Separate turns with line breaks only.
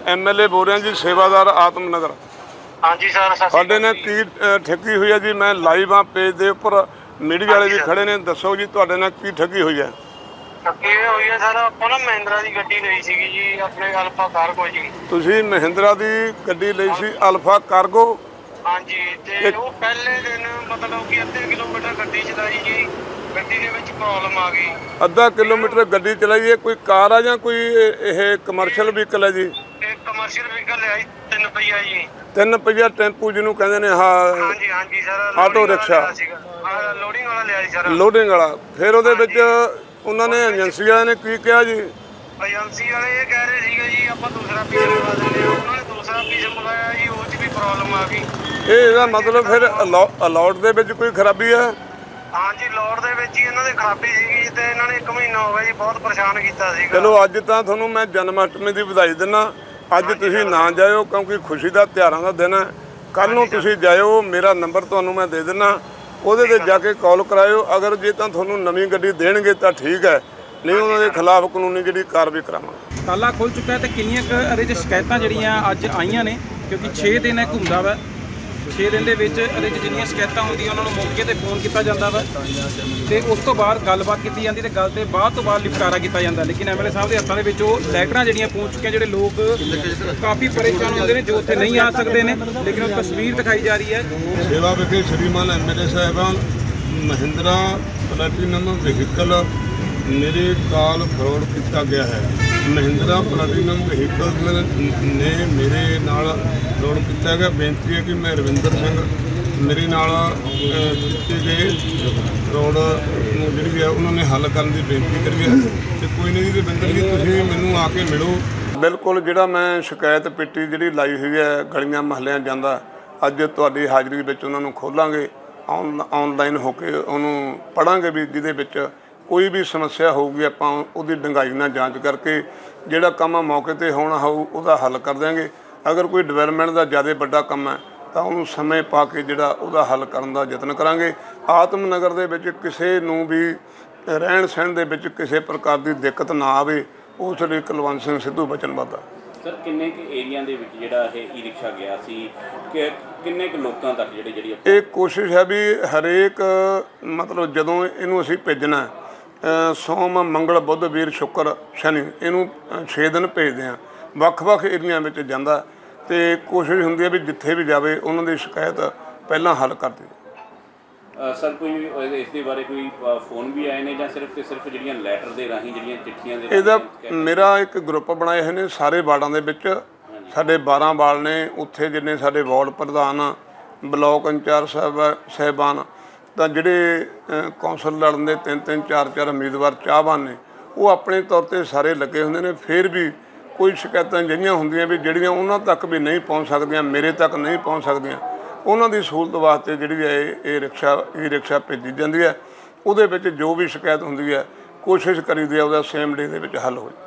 MLA बोल रहे हैं जी, सेवादार आत्मनगर।
हाँ जी सर,
साडे ने की ठगी हुई है जी। मैं लाइव हाँ पेज के उपर, मीडिया वाले भी खड़े ने। दसो जी तुहाडे नाल की ठगी हुई है?
ठगी हुई है सर, ਆਪਾਂ ਨਾ ਮਹਿੰਦਰਾ ਦੀ ਗੱਡੀ ਲਈ ਸੀਗੀ ਜੀ, ਆਪਣੇ ਅਲਫਾ ਕਾਰਗੋ ਜੀ।
ਤੁਸੀਂ ਮਹਿੰਦਰਾ ਦੀ ਗੱਡੀ ਲਈ ਸੀ, ਅਲਫਾ ਕਾਰਗੋ?
ਹਾਂਜੀ, ਤੇ ਉਹ ਪਹਿਲੇ ਦਿਨ ਮਤਲਬ ਕਿ ਅੱਧੇ ਕਿਲੋਮੀਟਰ ਗੱਡੀ ਚਲਾਈ ਜੀ, ਗੱਡੀ ਦੇ ਵਿੱਚ ਪ੍ਰੋਬਲਮ ਆ ਗਈ।
ਅੱਧਾ ਕਿਲੋਮੀਟਰ ਗੱਡੀ ਚਲਾਈ ਹੈ। ਕੋਈ ਕਾਰ ਆ ਜਾਂ ਕੋਈ ਇਹ ਕਮਰਸ਼ੀਅਲ ਵਹੀਕਲ ਹੈ ਜੀ?
ਇਹ ਕਮਰਸ਼ੀਅਲ ਵਹੀਕਲ ਹੈ ਜੀ, 3 ਪਹੀਆ ਜੀ।
3 ਪਹੀਆ ਟੈਂਪੂ ਜਿਹਨੂੰ ਕਹਿੰਦੇ ਨੇ। ਹਾਂ
ਹਾਂਜੀ ਹਾਂਜੀ ਸਰ,
ਆਟੋ ਰਿਕਸ਼ਾ,
ਲੋਡਿੰਗ ਵਾਲਾ ਲਿਆ ਜੀ ਸਰ।
ਲੋਡਿੰਗ ਵਾਲਾ। ਫਿਰ ਉਹਦੇ ਵਿੱਚ ਉਹਨਾਂ ਨੇ ਏਜੰਸੀ ਵਾਲਿਆਂ ਨੇ ਕੀ ਕਿਹਾ ਜੀ?
ਏਜੰਸੀ ਵਾਲੇ ਇਹ ਕਹਿ ਰਹੇ ਸੀਗੇ ਜੀ ਆਪਾਂ ਦੂਸਰਾ ਪੀਸ ਮੰਗਾ ਦਿੰਦੇ ਹਾਂ। ਉਹਨਾਂ ਨੇ ਦੂਸਰਾ ਪੀਸ ਮੰਗਾਇਆ ਜੀ, ਉਹ 'ਚ ਵੀ ਪ੍ਰੋਬਲਮ ਆ ਗਈ।
ਇਹਦਾ ਮਤਲਬ ਫਿਰ ਅਲਾਟ ਦੇ ਵਿੱਚ ਕੋਈ ਖਰਾਬੀ ਹੈ?
ਹਾਂਜੀ, ਲੋਡ ਦੇ ਵਿੱਚ ਹੀ ਇਹਨਾਂ ਦੀ ਖਰਾਬੀ ਸੀਗੀ ਤੇ ਇਹਨਾਂ ਨੇ 1 ਮਹੀਨਾ ਹੋ ਗਿਆ ਜੀ ਬਹੁਤ ਪਰੇਸ਼ਾਨ ਕੀਤਾ ਸੀਗਾ।
ਚਲੋ ਅੱਜ ਤਾਂ ਤੁਹਾਨੂੰ ਮੈਂ ਜਨਮ ਅਸ਼ਟਮੀ ਦੀ ਵਧਾਈ ਦਿੰਦਾ। ਅੱਜ ਤੁਸੀਂ ਨਾ ਜਾਇਓ ਕਿਉਂਕਿ ਖੁਸ਼ੀ ਦਾ ਤਿਉਹਾਰਾਂ ਦਾ ਦਿਨ ਹੈ। ਕੱਲ੍ਹ ਨੂੰ ਤੁਸੀਂ ਜਾਇਓ, ਮੇਰਾ ਨੰਬਰ ਤੁਹਾਨੂੰ ਮੈਂ ਦੇ ਦਿੰਦਾ, ਉਹਦੇ 'ਤੇ ਜਾ ਕੇ ਕਾਲ ਕਰਾਇਓ। ਅਗਰ ਜੇ ਤਾਂ ਤੁਹਾਨੂੰ ਨਵੀਂ ਗੱਡੀ ਦੇਣਗੇ ਤਾਂ ਠੀਕ ਹੈ, ਨਹੀਂ ਉਹਨਾਂ ਦੇ ਖਿਲਾਫ ਕਾਨੂੰਨੀ ਜਿਹੜੀ ਕਾਰਵਾਈ ਕਰਾਵਾਂਗੇ।
ਤਾਲਾ ਖੁੱਲ ਚੁੱਕਾ ਹੈ ਤੇ ਕਿੰਨੀਆਂ ਕੁ ਇਹਦੇ 'ਚ ਸ਼ਿਕਾਇਤਾਂ ਜਿਹੜੀਆਂ ਅੱਜ ਆਈਆਂ ਨੇ, ਕਿਉਂਕਿ 6 ਦਿਨ ਇਹ ਘੁੰਮਦਾ ਵਾ। 6 ਦਿਨ ਦੇ ਵਿੱਚ ਇਹਦੇ 'ਚ ਜਿੰਨੀਆਂ ਸ਼ਿਕਾਇਤਾਂ ਹੁੰਦੀਆਂ ਉਹਨਾਂ ਨੂੰ ਮੌਕੇ 'ਤੇ ਫੋਨ ਕੀਤਾ ਜਾਂਦਾ ਵਾ ਤੇ ਉਸ ਤੋਂ ਬਾਅਦ ਗੱਲਬਾਤ ਕੀਤੀ ਜਾਂਦੀ ਤੇ ਗੱਲ ਤੇ ਬਾਅਦ ਤੋਂ ਬਾਅਦ ਨਿਪਟਾਰਾ ਕੀਤਾ ਜਾਂਦਾ। ਲੇਕਿਨ MLA ਸਾਹਿਬ ਦੇ ਹੱਥਾਂ ਦੇ ਵਿੱਚ ਉਹ ਲੈਟਰਾਂ ਜਿਹੜੀਆਂ ਪਹੁੰਚ ਚੁੱਕੀਆਂ, ਜਿਹੜੇ ਲੋਕ ਕਾਫੀ ਪਰੇਸ਼ਾਨ ਹੁੰਦੇ ਨੇ ਜੋ ਉੱਥੇ ਨਹੀਂ ਆ ਸਕਦੇ ਨੇ, ਲੇਕਿਨ ਉਹ ਤਸਵੀਰ ਦਿਖਾਈ ਜਾ ਰਹੀ ਹੈ।
ਸੇਵਾ ਵਿਖੇ ਸ਼੍ਰੀਮਾਨ MLA ਸਾਹਿਬਾਨ, ਮਹਿੰਦਰਾ ਪਲੈਟੀਨਮ ਵਹੀਕਲ ਮੇਰੇ ਕਾਲ ਫਰੋਡ ਕੀਤਾ ਗਿਆ ਹੈ। ਮਹਿੰਦਰਾ ਪਲੈਟੀਨਮ ਵਹੀਕਲ ਨੇ ਮੇਰੇ ਨਾਲ ਫਰੋਡ ਕੀਤਾ ਗਿਆ। ਬੇਨਤੀ ਹੈ ਕਿ ਮੈਂ ਰਵਿੰਦਰ ਸਿੰਘ, ਮੇਰੇ ਨਾਲ ਕੀਤੇ ਗਏ ਫਰੋਡ ਨੂੰ ਜਿਹੜੀ ਹੈ ਉਹਨਾਂ ਨੇ ਹੱਲ ਕਰਨ ਦੀ ਬੇਨਤੀ ਕਰੀ ਹੈ। ਤੇ ਕੋਈ ਨਹੀਂ ਜੀ ਰਵਿੰਦਰ ਜੀ, ਤੁਸੀਂ ਮੈਨੂੰ ਆ ਕੇ ਮਿਲੋ। ਬਿਲਕੁਲ, ਜਿਹੜਾ ਮੈਂ ਸ਼ਿਕਾਇਤ ਪੇਟੀ ਜਿਹੜੀ ਲਾਈ ਹੋਈ ਹੈ ਗਲੀਆਂ ਮਹੱਲਿਆਂ ਜਾਂਦਾ, ਅੱਜ ਤੁਹਾਡੀ ਹਾਜ਼ਰੀ ਵਿੱਚ ਉਹਨਾਂ ਨੂੰ ਖੋਲਾਂਗੇ। ਆਨਲਾਈਨ ਹੋ ਕੇ ਉਹਨੂੰ ਪੜ੍ਹਾਂਗੇ ਵੀ, ਜਿਹਦੇ ਵਿੱਚ ਕੋਈ ਵੀ ਸਮੱਸਿਆ ਹੋਊਗੀ ਆਪਾਂ ਉਹਦੀ ਡੂੰਘਾਈ ਨਾਲ ਜਾਂਚ ਕਰਕੇ ਜਿਹੜਾ ਕੰਮ ਮੌਕੇ 'ਤੇ ਹੋਣਾ ਹੋਊ ਉਹਦਾ ਹੱਲ ਕਰ ਦਿਆਂਗੇ। ਅਗਰ ਕੋਈ ਡਿਵੈਲਪਮੈਂਟ ਦਾ ਜ਼ਿਆਦਾ ਵੱਡਾ ਕੰਮ ਹੈ ਤਾਂ ਉਹਨੂੰ ਸਮੇਂ ਪਾ ਕੇ ਜਿਹੜਾ ਉਹਦਾ ਹੱਲ ਕਰਨ ਦਾ ਯਤਨ ਕਰਾਂਗੇ। ਆਤਮਨਗਰ ਦੇ ਵਿੱਚ ਕਿਸੇ ਨੂੰ ਵੀ ਰਹਿਣ ਸਹਿਣ ਦੇ ਵਿੱਚ ਕਿਸੇ ਪ੍ਰਕਾਰ ਦੀ ਦਿੱਕਤ ਨਾ ਆਵੇ, ਉਸ ਲਈ ਕੁਲਵੰਤ ਸਿੰਘ ਸਿੱਧੂ ਵਚਨਬੱਧ ਆ।
ਸਰ, ਕਿੰਨੇ ਕੁ ਏਰੀਆ ਦੇ ਵਿੱਚ ਜਿਹੜਾ ਇਹ ਈ-ਰਿਕਸ਼ਾ ਗਿਆ ਸੀ, ਕਿ ਕਿੰਨੇ ਕੁ ਲੋਕਾਂ ਤੱਕ ਜਿਹੜੀ
ਇਹ ਕੋਸ਼ਿਸ਼ ਹੈ ਵੀ ਹਰੇਕ ਮਤਲਬ ਜਦੋਂ ਇਹਨੂੰ ਅਸੀਂ ਭੇਜਣਾ, ਸੋਮ ਮੰਗਲ ਬੁੱਧ ਵੀਰ ਸ਼ੁੱਕਰ ਸ਼ਨੀ, ਇਹਨੂੰ 6 ਦਿਨ ਭੇਜਦੇ ਹਾਂ। ਵੱਖ-ਵੱਖ ਏਰੀਆ ਵਿੱਚ ਜਾਂਦਾ ਤੇ ਕੋਸ਼ਿਸ਼ ਹੁੰਦੀ ਹੈ ਵੀ ਜਿੱਥੇ ਵੀ ਜਾਵੇ ਉਹਨਾਂ ਦੀ ਸ਼ਿਕਾਇਤ ਪਹਿਲਾਂ ਹੱਲ ਕਰ ਦੇ।
ਸਰ, ਕੋਈ ਇਸ ਦੇ ਬਾਰੇ ਕੋਈ ਫੋਨ ਵੀ ਆਏ ਨੇ ਜਾਂ ਸਿਰਫ ਜਿਹੜੀਆਂ ਲੈਟਰ ਦੇ ਰਾਹੀਂ ਜਿਹੜੀਆਂ ਚਿੱਠੀਆਂ ਦੇ?
ਇਹਦਾ ਮੇਰਾ ਇੱਕ ਗਰੁੱਪ ਬਣਾਏ ਹੋਏ ਨੇ ਸਾਰੇ ਵਾਰਡਾਂ ਦੇ ਵਿੱਚ। ਸਾਡੇ 12 ਵਾਰਡ ਨੇ, ਉੱਥੇ ਜਿੰਨੇ ਸਾਡੇ ਵਾਰਡ ਪ੍ਰਧਾਨ, ਬਲਾਕ ਇੰਚਾਰਜ ਸਾਹਿਬਾਨ, ਤਾਂ ਜਿਹੜੇ ਕੌਂਸਲ ਲੜਨ ਦੇ 3-3 4-4 ਉਮੀਦਵਾਰ ਚਾਹਵਾਨ ਨੇ, ਉਹ ਆਪਣੇ ਤੌਰ 'ਤੇ ਸਾਰੇ ਲੱਗੇ ਹੁੰਦੇ ਨੇ। ਫਿਰ ਵੀ ਕੋਈ ਸ਼ਿਕਾਇਤਾਂ ਜਿਹੜੀਆਂ ਹੁੰਦੀਆਂ ਵੀ ਜਿਹੜੀਆਂ ਉਹਨਾਂ ਤੱਕ ਵੀ ਨਹੀਂ ਪਹੁੰਚ ਸਕਦੀਆਂ, ਮੇਰੇ ਤੱਕ ਨਹੀਂ ਪਹੁੰਚ ਸਕਦੀਆਂ, ਉਹਨਾਂ ਦੀ ਸਹੂਲਤ ਵਾਸਤੇ ਜਿਹੜੀ ਹੈ ਇਹ ਈ-ਰਿਕਸ਼ਾ ਭੇਜੀ ਜਾਂਦੀ ਹੈ। ਉਹਦੇ ਵਿੱਚ ਜੋ ਵੀ ਸ਼ਿਕਾਇਤ ਹੁੰਦੀ ਹੈ ਕੋਸ਼ਿਸ਼ ਕਰੀਦੀ ਹੈ ਉਹਦਾ ਸੇਮ ਡੇ ਦੇ ਵਿੱਚ ਹੱਲ ਹੋ ਜਾਵੇ।